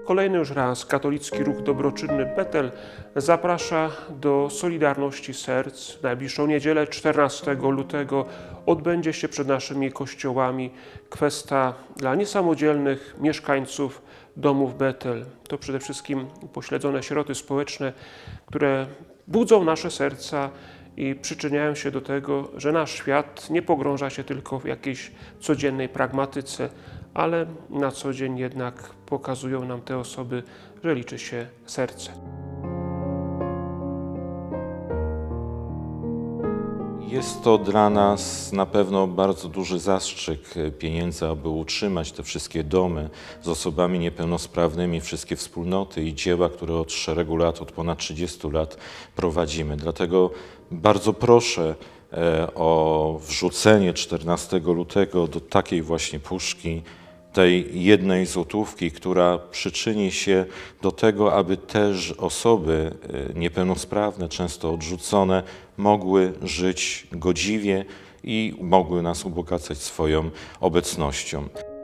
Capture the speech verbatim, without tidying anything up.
Kolejny już raz katolicki ruch dobroczynny Betel zaprasza do Solidarności Serc. W najbliższą niedzielę, czternastego lutego, odbędzie się przed naszymi kościołami kwesta dla niesamodzielnych mieszkańców domów Betel. To przede wszystkim upośledzone sieroty społeczne, które budzą nasze serca i przyczyniają się do tego, że nasz świat nie pogrąża się tylko w jakiejś codziennej pragmatyce, ale na co dzień jednak pokazują nam te osoby, że liczy się serce. Jest to dla nas na pewno bardzo duży zastrzyk pieniędzy, aby utrzymać te wszystkie domy z osobami niepełnosprawnymi, wszystkie wspólnoty i dzieła, które od szeregu lat, od ponad trzydziestu lat prowadzimy. Dlatego bardzo proszę o wrzucenie czternastego lutego do takiej właśnie puszki tej jednej złotówki, która przyczyni się do tego, aby też osoby niepełnosprawne, często odrzucone, mogły żyć godziwie i mogły nas ubogacać swoją obecnością.